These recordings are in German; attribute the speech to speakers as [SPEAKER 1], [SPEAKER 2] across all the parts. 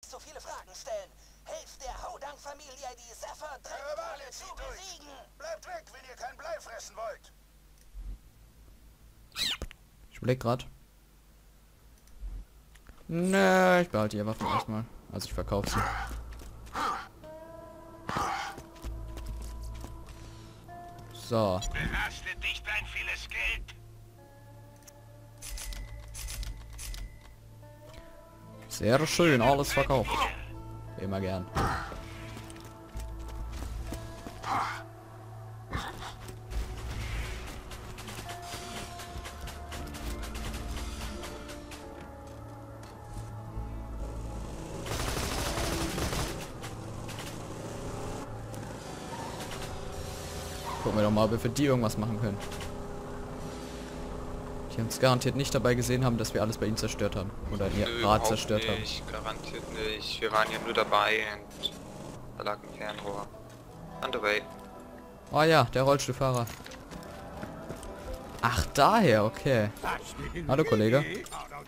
[SPEAKER 1] zu viele Fragen stellen. Hilft der Haudang-Familie, die Zephyr-Drecktrolle zu besiegen.
[SPEAKER 2] Bleibt weg, wenn ihr kein Blei fressen wollt.
[SPEAKER 3] Ich überleg grad. Ne, ich behalte die Waffen erstmal. Also ich verkaufe sie. So.
[SPEAKER 2] Belastet dich dein vieles Geld.
[SPEAKER 3] Sehr schön, alles verkauft. Immer gern. Gucken wir doch mal, ob wir für die irgendwas machen können. Die uns garantiert nicht dabei gesehen haben, dass wir alles bei ihnen zerstört haben. Oder ihr Rad zerstört haben.
[SPEAKER 4] Garantiert nicht. Wir waren ja nur dabei und da lag ein Fernrohr. On the way.
[SPEAKER 3] Oh ja, der Rollstuhlfahrer. Ach, daher, okay. Hallo, Kollege.
[SPEAKER 1] Will,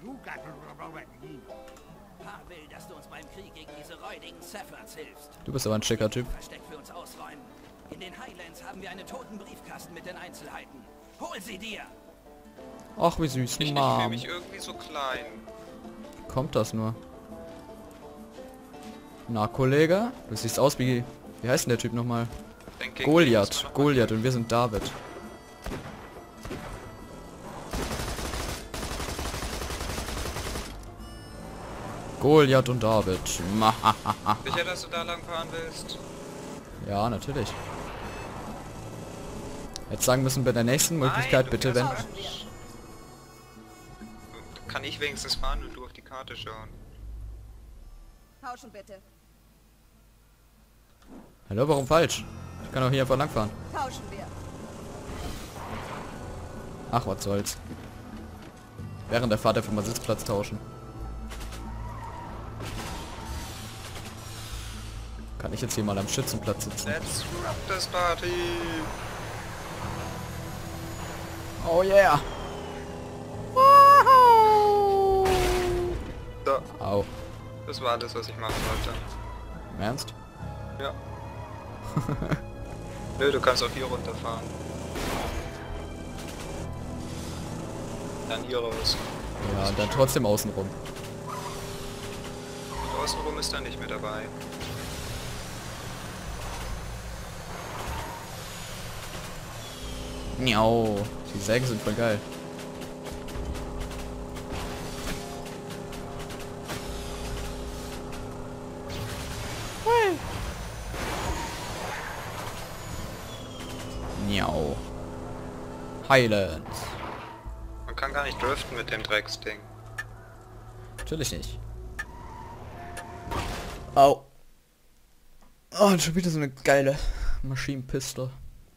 [SPEAKER 1] dass du uns beim Krieg gegen diese räudigen Zephyrs hilfst.
[SPEAKER 3] Du bist aber ein schicker Typ.
[SPEAKER 1] Versteck für uns ausräumen. In den Highlands haben wir einen toten Briefkasten mit den Einzelheiten. Hol sie dir!
[SPEAKER 3] Ach, wie süß,
[SPEAKER 4] Ich fühle
[SPEAKER 3] Mom.
[SPEAKER 4] mich irgendwie so klein.
[SPEAKER 3] Kommt das nur? Na, Kollege? Du siehst aus wie... Wie heißt denn der Typ nochmal?
[SPEAKER 4] Denke
[SPEAKER 3] Goliath. Goliath und wir sind David. Goliath und David.
[SPEAKER 4] Sicher, dass du da lang fahren willst?
[SPEAKER 3] Ja, natürlich. Jetzt sagen müssen bei der nächsten Möglichkeit
[SPEAKER 4] Nein,
[SPEAKER 3] bitte, wenn...
[SPEAKER 4] Kann ich wenigstens fahren und du auf die Karte schauen?
[SPEAKER 5] Tauschen bitte.
[SPEAKER 3] Hallo, warum falsch? Ich kann auch hier einfach langfahren.
[SPEAKER 5] Tauschen wir.
[SPEAKER 3] Ach, was soll's. Während der Fahrt einfach mal Sitzplatz tauschen. Kann ich jetzt hier mal am Schützenplatz sitzen?
[SPEAKER 4] Let's rock this party!
[SPEAKER 3] Oh yeah!
[SPEAKER 4] So,
[SPEAKER 3] Au.
[SPEAKER 4] das war alles, was ich machen wollte.
[SPEAKER 3] Im Ernst?
[SPEAKER 4] Ja. Nö, du kannst auch hier runterfahren. Dann hier raus.
[SPEAKER 3] Ja, und dann trotzdem außenrum.
[SPEAKER 4] Und außenrum ist dann nicht mehr dabei.
[SPEAKER 3] Miau. Die Sägen sind voll geil. Miau. Highlands.
[SPEAKER 4] Man kann gar nicht driften mit dem Drecksding.
[SPEAKER 3] Natürlich nicht. Au. Oh, und schon wieder so eine geile Maschinenpistole.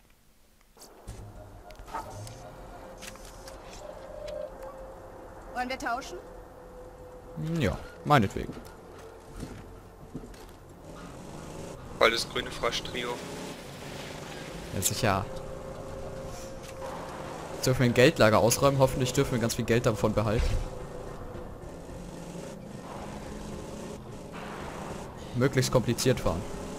[SPEAKER 5] Wollen wir tauschen?
[SPEAKER 3] Ja, meinetwegen.
[SPEAKER 4] Voll das grüne Frosch-Trio.
[SPEAKER 3] Ja, sicher. Jetzt dürfen wir ein Geldlager ausräumen. Hoffentlich dürfen wir ganz viel Geld davon behalten. Möglichst kompliziert fahren.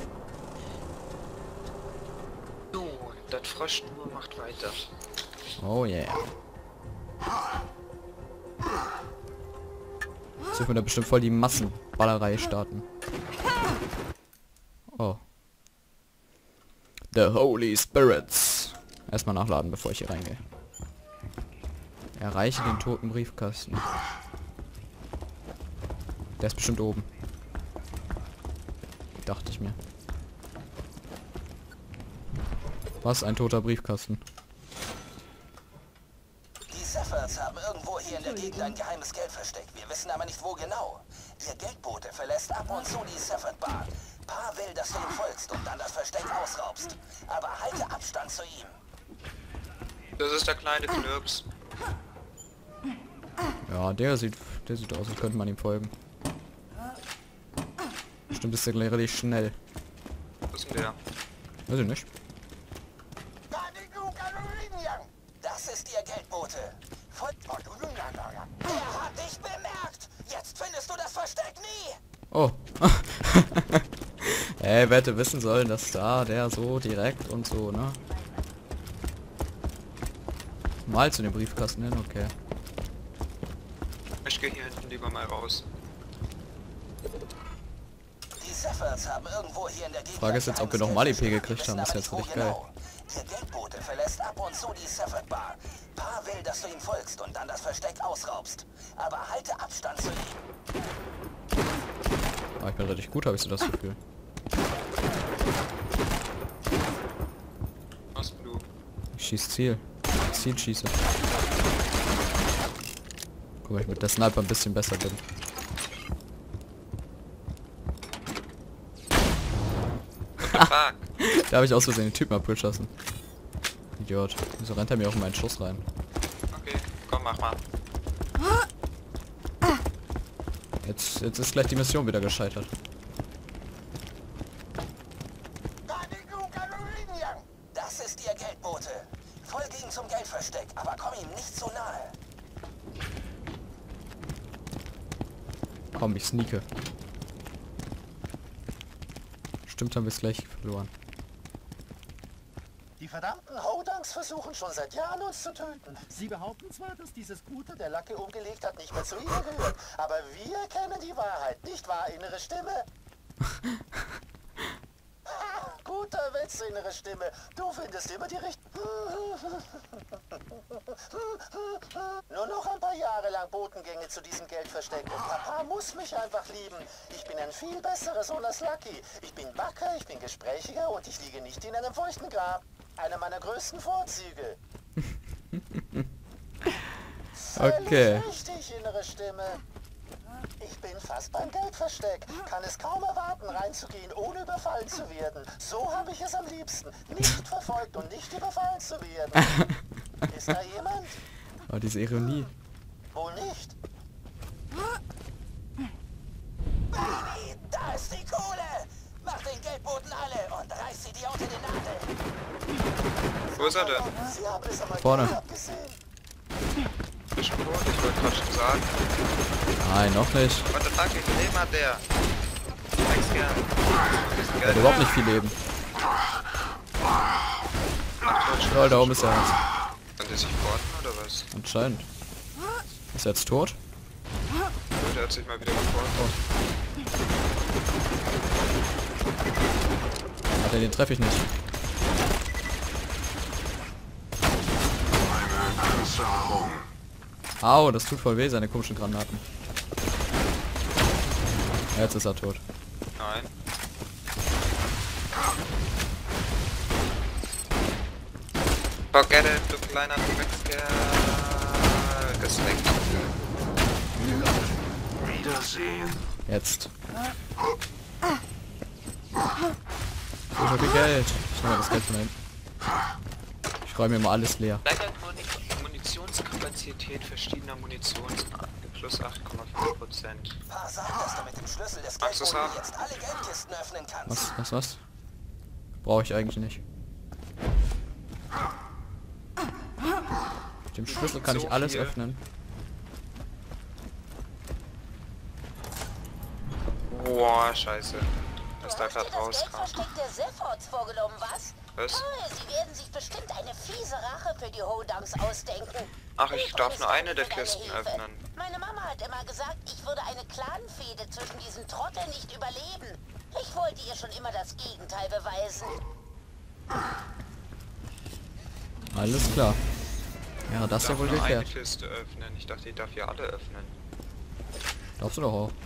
[SPEAKER 4] So, das Frosch-Trio macht weiter.
[SPEAKER 3] Oh yeah. Jetzt dürfen wir da bestimmt voll die Massenballerei starten. Oh. The Holy Spirits. Erstmal nachladen, bevor ich hier reingehe. Erreiche den toten Briefkasten. Der ist bestimmt oben. Dachte ich mir. Was? Ein toter Briefkasten.
[SPEAKER 1] Die Zephyrs haben irgendwo hier in der Gegend ein geheimes Geld versteckt. Wir wissen aber nicht, wo genau. Ihr Geldbote verlässt ab und zu die Zephyr-Bar. Pa will, dass du ihm folgst und dann das Versteck ausraubst. Aber halte Abstand zu ihm.
[SPEAKER 4] Das ist der kleine Knirps.
[SPEAKER 3] Ja, der sieht aus, als könnte man ihm folgen. Bestimmt ist der relativ schnell.
[SPEAKER 4] Was ist denn der?
[SPEAKER 3] Weiß ich nicht.
[SPEAKER 1] Das ist ihr Geldbote. Er hat dich bemerkt. Jetzt findest du das Versteck nie.
[SPEAKER 3] Oh, Ey, wer hätte wissen sollen, dass da der so direkt und so, ne? Mal zu dem Briefkasten hin, okay.
[SPEAKER 4] Ich gehe hier hinten lieber mal raus.
[SPEAKER 1] Die Sephards haben irgendwo hier in der Gegend...
[SPEAKER 3] Frage ist jetzt, ob wir noch mal EP gekriegt haben. Das ist jetzt richtig geil.
[SPEAKER 1] Ihr Geldbote verlässt ab und zu die Sephard Bar. Paar will, dass du ihm folgst und dann das Versteck ausraubst. Aber halte Abstand zu ihm.
[SPEAKER 3] Ah, ich bin richtig gut, habe ich so das Gefühl.
[SPEAKER 4] Was du?
[SPEAKER 3] Ich schieß Ziel. Ziel schieße. Guck mal, ich mit der Sniper ein bisschen besser bin.
[SPEAKER 4] Fuck.
[SPEAKER 3] Da habe ich aus Versehen den Typen abgeschossen. Idiot. Wieso rennt er mir auch in meinen Schuss rein?
[SPEAKER 4] Okay, komm, mach mal.
[SPEAKER 3] Jetzt ist gleich die Mission wieder gescheitert.
[SPEAKER 1] Das ist ihr Geldbote. Folge ihm zum Geldversteck, aber komm ihm nicht zu nahe.
[SPEAKER 3] Komm, ich sneake. Stimmt, haben wir es gleich verloren.
[SPEAKER 5] Die verdammten Hodangs versuchen schon seit Jahren uns zu töten. Sie behaupten zwar, dass dieses Gute, der Lacke umgelegt hat, nicht mehr zu ihnen gehört. Aber wir kennen die Wahrheit, nicht wahr, innere Stimme? Guter Witz, innere Stimme. Du findest immer die richtige... Nur noch ein paar Jahre lang Botengänge zu diesem Geldversteck. Und Papa muss mich einfach lieben. Ich bin ein viel besserer Sohn als Lucky. Ich bin wacker, ich bin gesprächiger und ich liege nicht in einem feuchten Grab. Einer meiner größten Vorzüge.
[SPEAKER 3] Okay.
[SPEAKER 5] Völlig richtig, innere Stimme. Ich bin fast beim Geldversteck. Kann es kaum erwarten, reinzugehen, ohne überfallen zu werden. So habe ich es am liebsten. Nicht verfolgt und nicht überfallen zu werden. Ist da jemand?
[SPEAKER 3] Oh, diese Ironie.
[SPEAKER 5] Wohl nicht.
[SPEAKER 1] Baby, da ist die Kohle! Mach den Geldboten alle und reiß sie dir unter den Nagel.
[SPEAKER 4] Wo ist er denn?
[SPEAKER 5] Sie haben es aber
[SPEAKER 3] Vorne.
[SPEAKER 5] nicht abgesehen.
[SPEAKER 4] Ist schon tot, ich wollte gerade schon sagen.
[SPEAKER 3] Nein, noch nicht.
[SPEAKER 4] What the fuck, wie viel Leben hat der? Thanks gern.
[SPEAKER 3] Er hat überhaupt nicht viel Leben. Lol, da oben ist er jetzt.
[SPEAKER 4] Kann der sich porten oder was?
[SPEAKER 3] Anscheinend. Ist er jetzt tot?
[SPEAKER 4] Der hat sich mal wieder geportet.
[SPEAKER 3] Alter, den treffe ich nicht. Au, das tut voll weh, seine komischen Granaten. Jetzt ist er tot.
[SPEAKER 4] Nein. Forget it, du kleiner Dreckskerl. Gesleckt.
[SPEAKER 3] Jetzt. So viel Geld. Ich nehme mal das Geld von ihm. Ich räume mir mal alles leer.
[SPEAKER 4] Steigert Munitionskapazität verschiedener Munitionsorte plus 8,5%.
[SPEAKER 1] Pa, sag, dass du mit dem Schlüssel des
[SPEAKER 4] Magst du's
[SPEAKER 1] Geldboten
[SPEAKER 4] haben?
[SPEAKER 1] jetzt alle Geldkisten öffnen kannst.
[SPEAKER 3] Was? Brauche ich eigentlich nicht. Mit dem Schlüssel kann
[SPEAKER 4] So
[SPEAKER 3] ich alles
[SPEAKER 4] viel.
[SPEAKER 3] öffnen.
[SPEAKER 4] Boah, scheiße. Was da
[SPEAKER 6] Habt ihr
[SPEAKER 4] gerade
[SPEAKER 6] das
[SPEAKER 4] rauskam.
[SPEAKER 6] Geldversteck der Sephards vorgenommen, was?
[SPEAKER 4] Was?
[SPEAKER 6] Sie werden sich bestimmt eine fiese Rache für die Hodangs ausdenken.
[SPEAKER 4] Ach, ich
[SPEAKER 6] Hilf
[SPEAKER 4] darf
[SPEAKER 6] uns
[SPEAKER 4] nur
[SPEAKER 6] doch
[SPEAKER 4] eine der
[SPEAKER 6] für deine
[SPEAKER 4] Kisten
[SPEAKER 6] Hilfe.
[SPEAKER 4] öffnen.
[SPEAKER 6] Meine Mama hat immer gesagt, ich würde eine Clanfehde zwischen diesen Trotteln nicht überleben. Ich wollte ihr schon immer das Gegenteil beweisen.
[SPEAKER 3] Alles klar. Ja, das
[SPEAKER 4] Ich
[SPEAKER 3] ist ja
[SPEAKER 4] darf
[SPEAKER 3] wohl
[SPEAKER 4] nur eine
[SPEAKER 3] geklärt.
[SPEAKER 4] Kiste öffnen. Ich dachte, ich darf hier alle öffnen.
[SPEAKER 3] Glaubst du doch auch.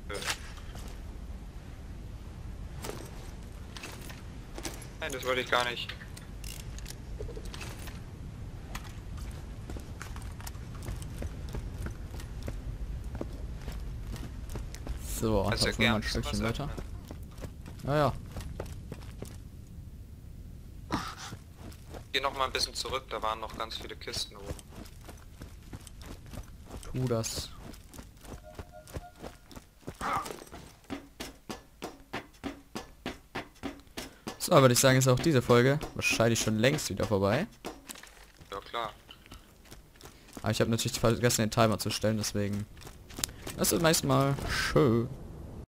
[SPEAKER 4] Nein, das wollte ich gar nicht.
[SPEAKER 3] So,
[SPEAKER 4] Also
[SPEAKER 3] dann mal ein
[SPEAKER 4] gern
[SPEAKER 3] Stückchen
[SPEAKER 4] was
[SPEAKER 3] weiter.
[SPEAKER 4] öffnen.
[SPEAKER 3] Naja.
[SPEAKER 4] Geh noch mal ein bisschen zurück, da waren noch ganz viele Kisten oben.
[SPEAKER 3] Tu das. So, würde ich sagen, ist auch diese Folge wahrscheinlich schon längst wieder vorbei.
[SPEAKER 4] Ja klar.
[SPEAKER 3] Aber ich habe natürlich vergessen, den Timer zu stellen, deswegen. Das ist meist mal schön.